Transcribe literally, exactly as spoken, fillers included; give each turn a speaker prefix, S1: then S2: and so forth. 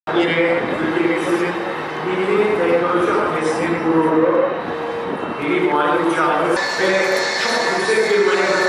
S1: Yine ülkemizin milli teknoloji atölyesinin gururu, milli muhalif uçağımız ve çok yüksek bir manevra